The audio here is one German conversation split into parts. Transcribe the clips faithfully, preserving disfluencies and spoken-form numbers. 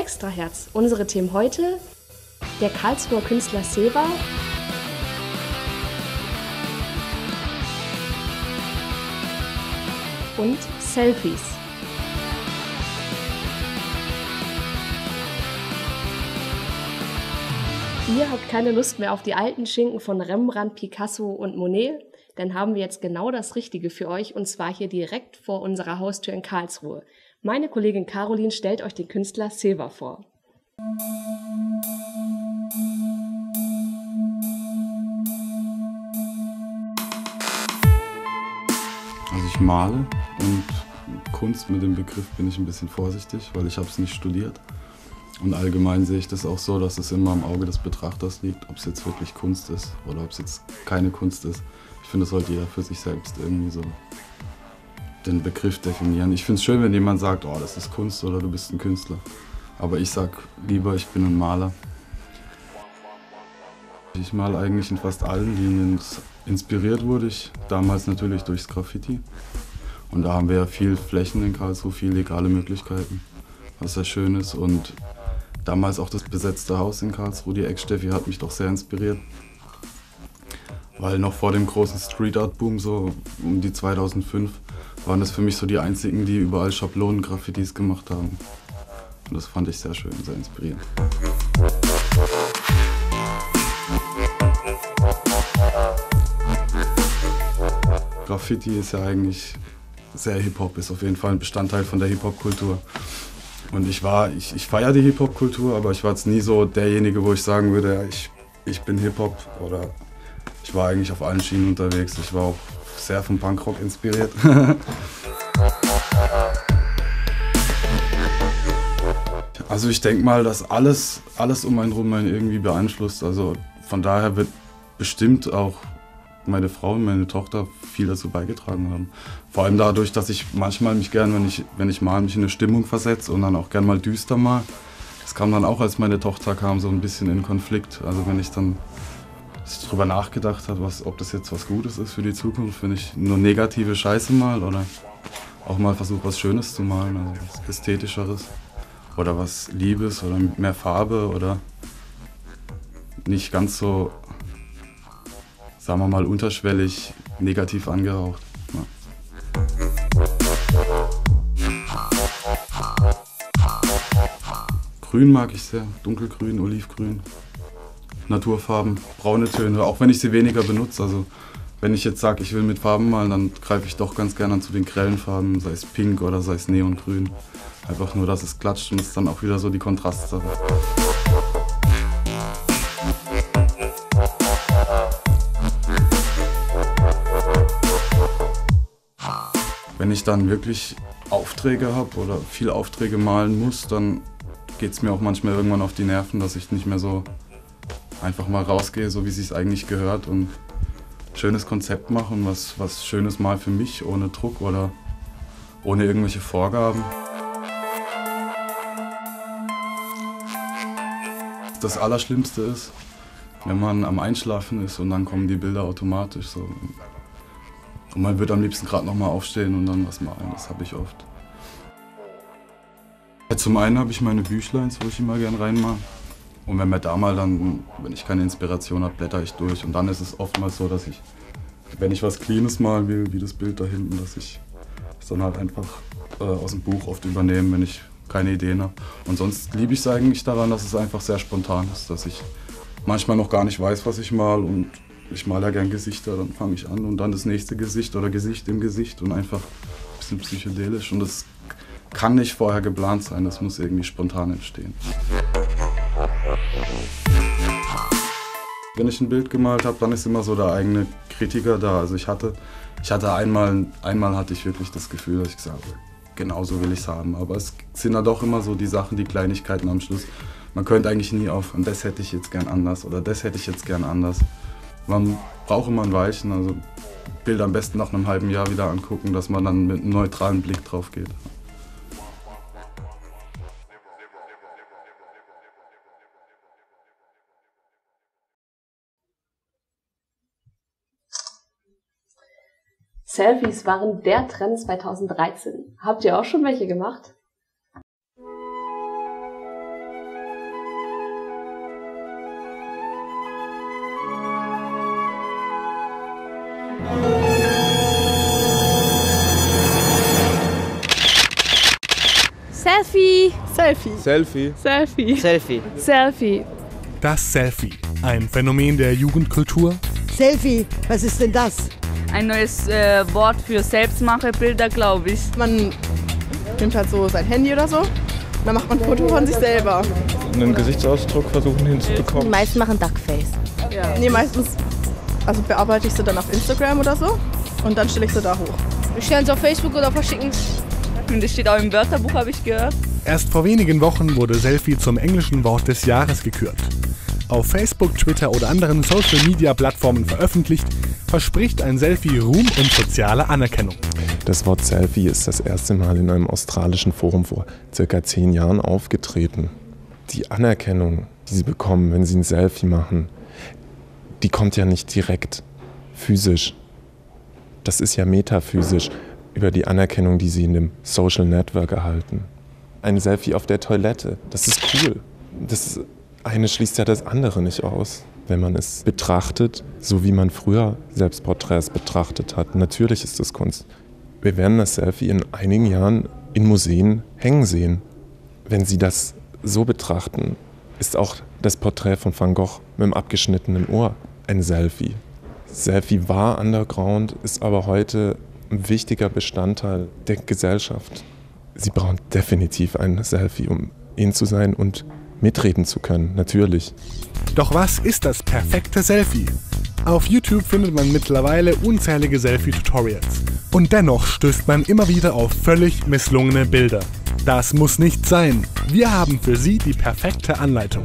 Extraherz. Unsere Themen heute: der Karlsruher Künstler Seva und Selfies. Ihr habt keine Lust mehr auf die alten Schinken von Rembrandt, Picasso und Monet? Dann haben wir jetzt genau das Richtige für euch, und zwar hier direkt vor unserer Haustür in Karlsruhe. Meine Kollegin Caroline stellt euch den Künstler Seva vor. Also ich male, und Kunst, mit dem Begriff bin ich ein bisschen vorsichtig, weil ich habe es nicht studiert. Und allgemein sehe ich das auch so, dass es immer im Auge des Betrachters liegt, ob es jetzt wirklich Kunst ist oder ob es jetzt keine Kunst ist. Ich finde, das sollte jeder für sich selbst irgendwie so den Begriff definieren. Ich finde es schön, wenn jemand sagt, oh, das ist Kunst oder du bist ein Künstler. Aber ich sag lieber, ich bin ein Maler. Ich male eigentlich in fast allen Linien. Inspiriert wurde ich damals natürlich durchs Graffiti. Und da haben wir ja viel Flächen in Karlsruhe, viele legale Möglichkeiten, was sehr schön ist. Und damals auch das besetzte Haus in Karlsruhe, die Eck-Steffi, hat mich doch sehr inspiriert. Weil noch vor dem großen Street-Art-Boom, so um die zweitausendfünf, waren das für mich so die einzigen, die überall Schablonen-Graffitis gemacht haben. Und das fand ich sehr schön, sehr inspirierend. Graffiti ist ja eigentlich sehr Hip-Hop, ist auf jeden Fall ein Bestandteil von der Hip-Hop-Kultur. Und ich war, ich, ich feiere die Hip-Hop-Kultur, aber ich war jetzt nie so derjenige, wo ich sagen würde, ja, ich, ich bin Hip-Hop, oder ich war eigentlich auf allen Schienen unterwegs. Ich war auch sehr vom Punkrock inspiriert. Also ich denke mal, dass alles, alles um einen rum einen irgendwie beeinflusst. Also von daher wird bestimmt auch meine Frau und meine Tochter viel dazu beigetragen haben. Vor allem dadurch, dass ich manchmal mich gern, wenn ich, wenn ich mal mich in eine Stimmung versetze und dann auch gern mal düster mal. Das kam dann auch, als meine Tochter kam, so ein bisschen in Konflikt. Also wenn ich dann darüber nachgedacht habe, was, ob das jetzt was Gutes ist für die Zukunft, wenn ich nur negative Scheiße mal oder auch mal versuche, was Schönes zu malen, also was Ästhetischeres oder was Liebes oder mehr Farbe oder nicht ganz so, sagen wir mal, unterschwellig negativ angehaucht. Ja. Grün mag ich sehr, dunkelgrün, olivgrün, Naturfarben, braune Töne, auch wenn ich sie weniger benutze. Also wenn ich jetzt sage, ich will mit Farben malen, dann greife ich doch ganz gerne zu den grellen Farben, sei es pink oder sei es neongrün. Einfach nur, dass es klatscht, und es ist dann auch wieder so die Kontrastsache. Wenn ich dann wirklich Aufträge habe oder viele Aufträge malen muss, dann geht es mir auch manchmal irgendwann auf die Nerven, dass ich nicht mehr so einfach mal rausgehe, so wie es sich eigentlich gehört, und ein schönes Konzept mache und was, was Schönes mal für mich, ohne Druck oder ohne irgendwelche Vorgaben. Das Allerschlimmste ist, wenn man am Einschlafen ist und dann kommen die Bilder automatisch so. Und man wird am liebsten gerade noch mal aufstehen und dann was malen, das habe ich oft. Zum einen habe ich meine Büchleins, wo ich immer gern reinmache. Und wenn mir da mal dann, wenn ich keine Inspiration habe, blätter ich durch. Und dann ist es oftmals so, dass ich, wenn ich was Cleanes malen will, wie das Bild da hinten, dass ich es dann halt einfach äh, aus dem Buch oft übernehme, wenn ich keine Ideen habe. Und sonst liebe ich es eigentlich daran, dass es einfach sehr spontan ist, dass ich manchmal noch gar nicht weiß, was ich mal, und ich male ja gern Gesichter, dann fange ich an und dann das nächste Gesicht oder Gesicht im Gesicht und einfach ein bisschen psychedelisch. Und das kann nicht vorher geplant sein, das muss irgendwie spontan entstehen. Wenn ich ein Bild gemalt habe, dann ist immer so der eigene Kritiker da. Also ich hatte, ich hatte einmal, einmal hatte ich wirklich das Gefühl, dass ich gesagt habe, genau so will ich es haben. Aber es sind dann doch immer so die Sachen, die Kleinigkeiten am Schluss. Man könnte eigentlich nie aufhören, das hätte ich jetzt gern anders oder das hätte ich jetzt gern anders. Man braucht immer ein Weilchen, also Bilder am besten nach einem halben Jahr wieder angucken, dass man dann mit einem neutralen Blick drauf geht. Selfies waren der Trend zweitausenddreizehn. Habt ihr auch schon welche gemacht? Selfie. Selfie. Selfie. Selfie. Selfie. Das Selfie, ein Phänomen der Jugendkultur. Selfie, was ist denn das? Ein neues äh, Wort für Selbstmachebilder, glaube ich. Man nimmt halt so sein Handy oder so und dann macht man ein Foto von sich selber. Einen Gesichtsausdruck versuchen hinzubekommen. Die meisten machen Duckface. Ja. Nee, meistens also bearbeite ich sie dann auf Instagram oder so und dann stelle ich sie da hoch. Wir stellen es auf Facebook oder verschicken es. Und das steht auch im Wörterbuch, habe ich gehört. Erst vor wenigen Wochen wurde Selfie zum englischen Wort des Jahres gekürt. Auf Facebook, Twitter oder anderen Social-Media-Plattformen veröffentlicht, verspricht ein Selfie Ruhm und soziale Anerkennung. Das Wort Selfie ist das erste Mal in einem australischen Forum vor circa zehn Jahren aufgetreten. Die Anerkennung, die sie bekommen, wenn sie ein Selfie machen, die kommt ja nicht direkt physisch. Das ist ja metaphysisch über die Anerkennung, die sie in dem Social Network erhalten. Ein Selfie auf der Toilette, das ist cool. Das eine schließt ja das andere nicht aus, wenn man es betrachtet, so wie man früher Selbstporträts betrachtet hat. Natürlich ist das Kunst. Wir werden das Selfie in einigen Jahren in Museen hängen sehen. Wenn Sie das so betrachten, ist auch das Porträt von Van Gogh mit dem abgeschnittenen Ohr ein Selfie. Selfie war Underground, ist aber heute ein wichtiger Bestandteil der Gesellschaft. Sie brauchen definitiv ein Selfie, um ihn zu sein und mitreden zu können, natürlich. Doch was ist das perfekte Selfie? Auf YouTube findet man mittlerweile unzählige Selfie-Tutorials. Und dennoch stößt man immer wieder auf völlig misslungene Bilder. Das muss nicht sein. Wir haben für Sie die perfekte Anleitung.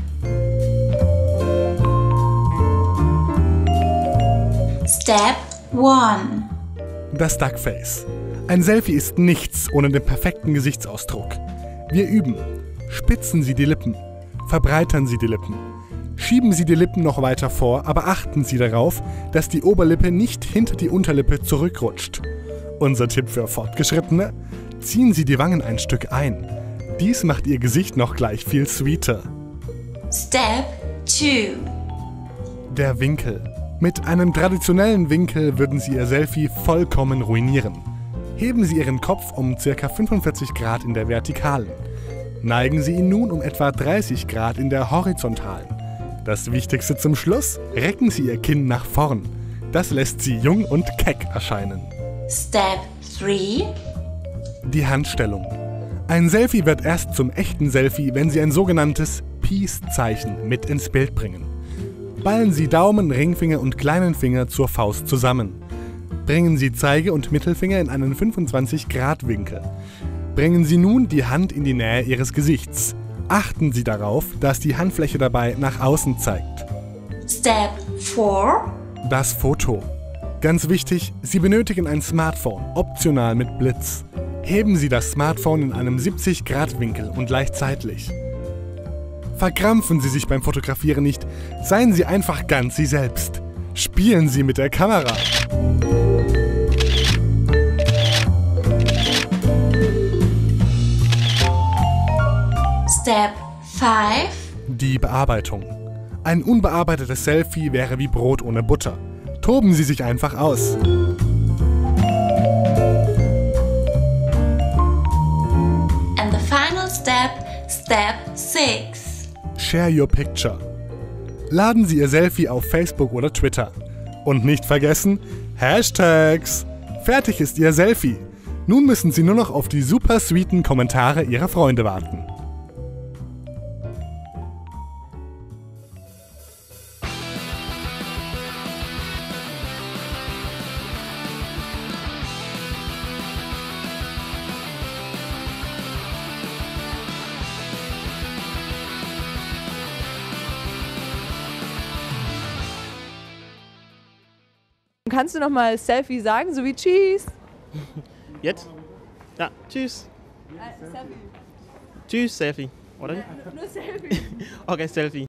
Step eins. Das Duckface. Ein Selfie ist nichts ohne den perfekten Gesichtsausdruck. Wir üben. Spitzen Sie die Lippen. Verbreitern Sie die Lippen. Schieben Sie die Lippen noch weiter vor, aber achten Sie darauf, dass die Oberlippe nicht hinter die Unterlippe zurückrutscht. Unser Tipp für Fortgeschrittene: Ziehen Sie die Wangen ein Stück ein. Dies macht Ihr Gesicht noch gleich viel sweeter. Step zwei. Der Winkel. Mit einem traditionellen Winkel würden Sie Ihr Selfie vollkommen ruinieren. Heben Sie Ihren Kopf um ca. fünfundvierzig Grad in der Vertikalen. Neigen Sie ihn nun um etwa dreißig Grad in der Horizontalen. Das Wichtigste zum Schluss: Recken Sie Ihr Kinn nach vorn. Das lässt Sie jung und keck erscheinen. Step drei. Die Handstellung. Ein Selfie wird erst zum echten Selfie, wenn Sie ein sogenanntes Peace-Zeichen mit ins Bild bringen. Ballen Sie Daumen, Ringfinger und kleinen Finger zur Faust zusammen. Bringen Sie Zeige- und Mittelfinger in einen fünfundzwanzig Grad Winkel. Bringen Sie nun die Hand in die Nähe Ihres Gesichts. Achten Sie darauf, dass die Handfläche dabei nach außen zeigt. Step vier. Das Foto. Ganz wichtig, Sie benötigen ein Smartphone, optional mit Blitz. Heben Sie das Smartphone in einem siebzig Grad Winkel und leicht seitlich. Verkrampfen Sie sich beim Fotografieren nicht, seien Sie einfach ganz Sie selbst. Spielen Sie mit der Kamera. Step fünf. Die Bearbeitung. Ein unbearbeitetes Selfie wäre wie Brot ohne Butter. Toben Sie sich einfach aus. And the final step, step six. Share your picture. Laden Sie Ihr Selfie auf Facebook oder Twitter. Und nicht vergessen, Hashtags. Fertig ist Ihr Selfie. Nun müssen Sie nur noch auf die super sweeten Kommentare Ihrer Freunde warten. Kannst du noch mal Selfie sagen, so wie Tschüss? Jetzt? Ja, tschüss. Äh, Selfie. Tschüss, Selfie, oder? Nur Selfie. Okay, Selfie.